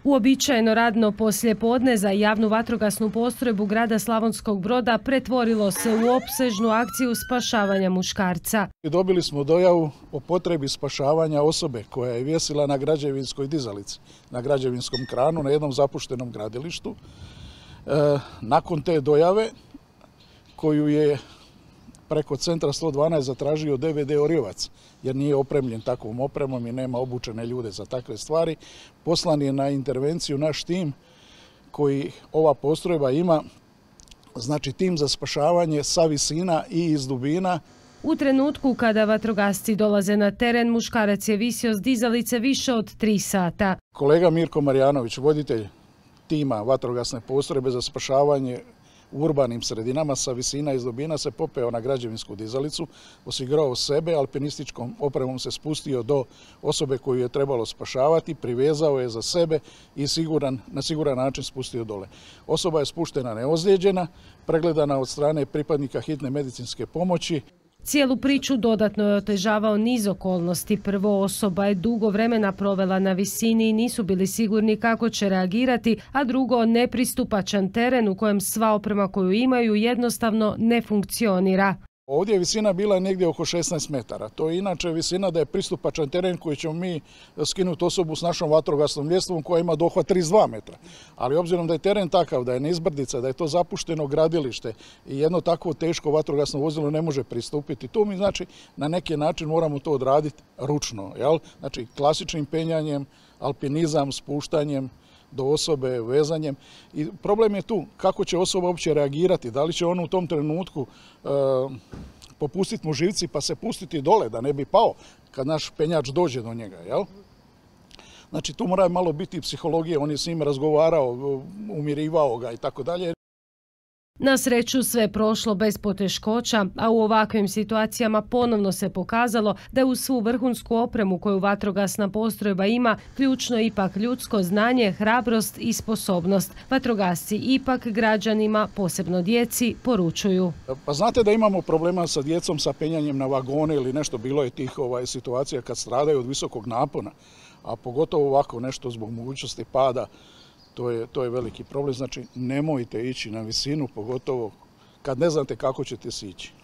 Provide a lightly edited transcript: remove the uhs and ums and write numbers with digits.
Uobičajeno radno poslijepodne za javnu vatrogasnu postrojbu grada Slavonskog Broda pretvorilo se u opsežnu akciju spašavanja muškarca. Dobili smo dojavu o potrebi spašavanja osobe koja je vjesila na građevinskoj dizalici, na građevinskom kranu na jednom zapuštenom gradilištu. Nakon te dojave koju je preko centra 112 zatražio DVD Oriovac, jer nije opremljen takvom opremom i nema obučene ljude za takve stvari, poslan je na intervenciju naš tim koji ova postrojba ima, znači tim za spašavanje sa visina i iz dubina. U trenutku kada vatrogasci dolaze na teren, muškarac je visio s dizalice više od 3 sata. Kolega Mirko Marjanović, voditelj tima vatrogasne postrojbe za spašavanje u urbanim sredinama sa visina iz dubina, se popeo na građevinsku dizalicu, osigurao sebe, alpinističkom opremom se spustio do osobe koju je trebalo spašavati, privezao je za sebe i na siguran način spustio dole. Osoba je spuštena neozlijeđena, pregledana od strane pripadnika hitne medicinske pomoći. Cijelu priču dodatno je otežavao niz okolnosti. Prvo, osoba je dugo vremena provela na visini i nisu bili sigurni kako će reagirati, a drugo, nepristupačan teren u kojem sva oprema koju imaju jednostavno ne funkcionira. Ovdje je visina bila negdje oko 16 metara. To je inače visina da je pristupačan teren koji ćemo mi skinuti osobu s našom vatrogasnom ljestvom koja ima dohvat 32 metra. Ali obzirom da je teren takav, da je nizbrdica, da je to zapušteno gradilište i jedno takvo teško vatrogasno vozilo ne može pristupiti, to mi znači na neki način moramo to odraditi ručno. Znači klasičnim penjanjem, alpinizam, spuštanjem do osobe, vezanjem. I problem je tu kako će osoba uopće reagirati, da li će on u tom trenutku popustiti mu živci pa se pustiti dole da ne bi pao kad naš penjač dođe do njega. Znači tu mora malo biti psihologije, on je s njim razgovarao, umirivao ga i tako dalje. Na sreću sve je prošlo bez poteškoća, a u ovakvim situacijama ponovno se pokazalo da uz svu vrhunsku opremu koju vatrogasna postrojba ima, ključno je ipak ljudsko znanje, hrabrost i sposobnost. Vatrogasci ipak građanima, posebno djeci, poručuju. Pa znate da imamo problema sa djecom, sa penjanjem na vagone ili nešto, bilo je tih situacija kad stradaju od visokog napona, a pogotovo ovako nešto zbog mogućnosti pada. To je veliki problem, znači nemojte ići na visinu, pogotovo kad ne znate kako ćete sići.